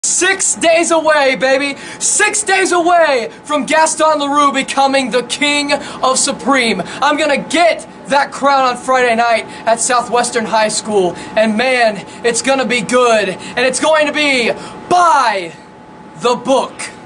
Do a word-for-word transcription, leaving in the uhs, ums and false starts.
Six days away, baby! Six days away from Gaston Leroux becoming the King of Supreme. I'm gonna get that crown on Friday night at Southwestern High School. And man, it's gonna be good. And it's going to be by the book.